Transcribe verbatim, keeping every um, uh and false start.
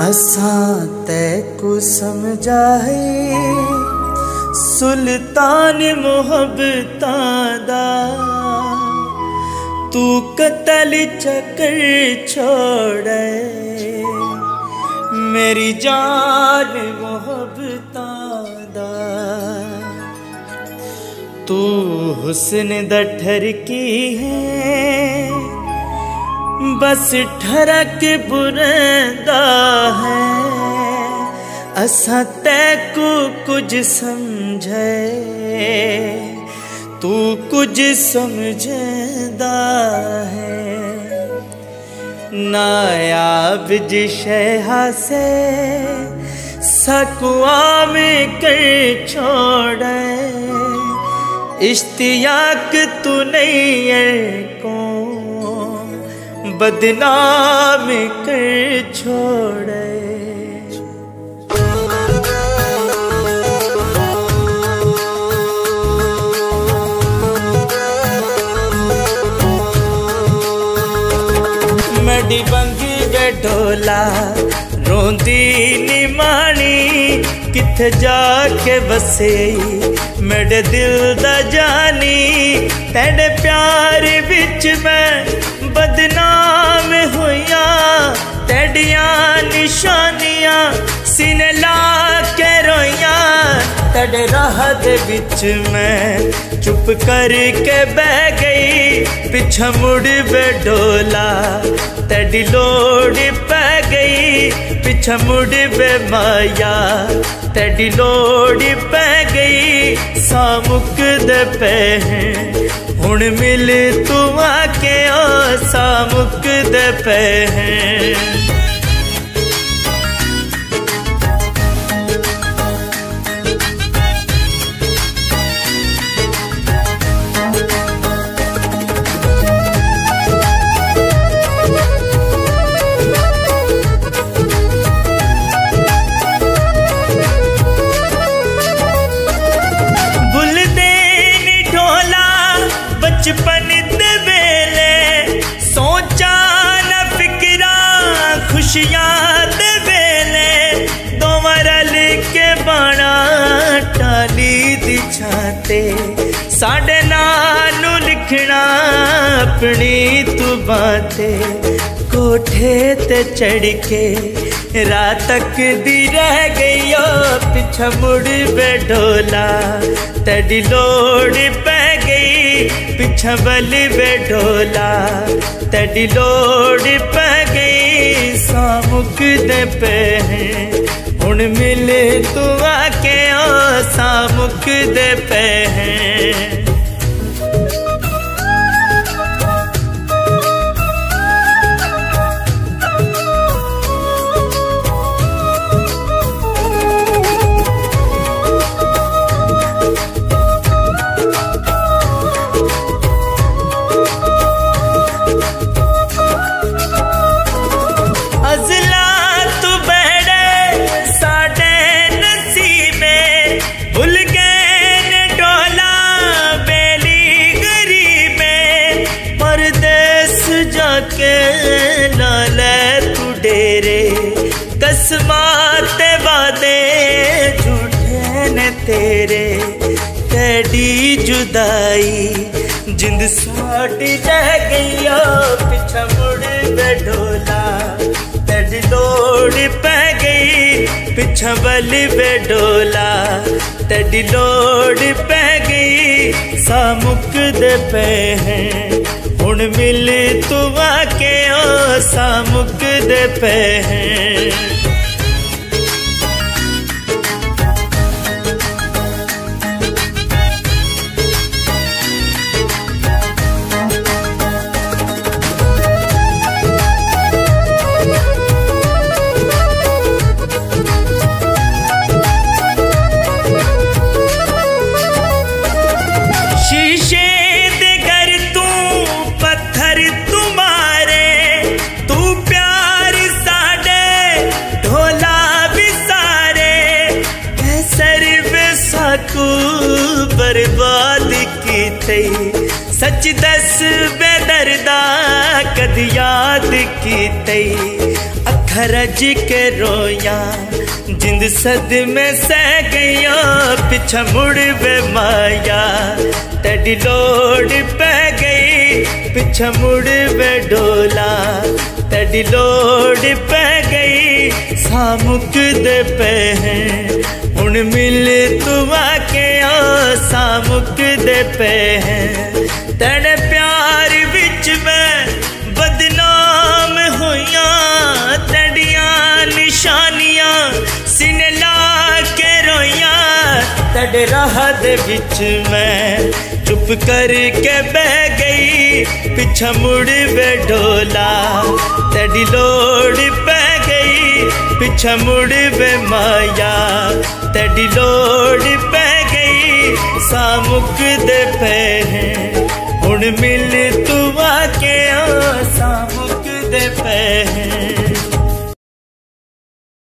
असां तैकू समझा है सुल्तान मोहब्बतां दा, तू कतल चक्कर छोड़े मेरी जान मोहब्बतां दा। तू हुस्न दा ठरकी है बस ठरक बुरंदा है, असां तैकू कुछ समझे तू कुछ समझदा है। नायाब जिशहा से सकुआ में कर छोड़े, इश्तियाक तू नहीं को बदनाम कर छोड़े। मडी बंगी वे ढोला रोंदी निमानी, किथे जाके बसे मेरे दिल दा जानी। तेरे प्यार विच मैं बदनाम होया, तेडिया निशानियां सीने ला के रोया। तेरे राह दे विच मैं चुप करके बह गई, पिछा मुड़ वे ढोला तेरी लोड़ पै गई। पिछा मुड़ वे माया तेरी लोड़ पै गई। सामुक दे पे हैं हुण मिल तू आके ओ, सामुक दे पे हैं। बचपन दे वेले सोचा न फिक्रा, खुशियां दे वेले दोवां रल के बाणा टाली दी छाते। साडे नाल लिखना अपनी तू बातें, कोठे ते चढ़ के रात तक दी रह गई ओ। पिछा मुड़ वे ढोला तेरी लोड़ पै गई। पिछा बल वे ढोला तेरी लोड़ पै गई। सामुक दे पे हैं हुण मिले तू आके ओ, सामुक दे पे हैं। कसमाते वादे झूठे ने तेरे, तेरी जुदाई जिंद साड़ी रह गई ओ। पिछा मुड़ वे ढोला तेरी लोड़ पै गई। पिछा बल वे ढोला तेरी लोड़ पै गई। सामुक दे पे हैं हुण मिल तू आके ओ, सामुक दे पे हैं। सच दस बेदर्दा कद याद की तई अखा रज के रोया जिंद सद में सह गया पिछा मुड़ वे माया तेरी लोड़ पै गई पिछा मुड़ वे डोला तेरी लोड़ पै गई सामुक दे पे हैं हुण मिल तू आके आ सामुक दे पे हैं तेरे प्यार विच मैं बदनाम होइया तेरिया निशानियां सिने ला के रोइया तेरे राह दे विच मैं चुप करके बह गई पिछा मुड़ वे डोला तेरी लोड़ पै गई पिछा मुड़ वे माया तेरी लोड़ पै गई सामुक दे पे हैं हुण मिल तू आके आ सामुक दे पे हैं।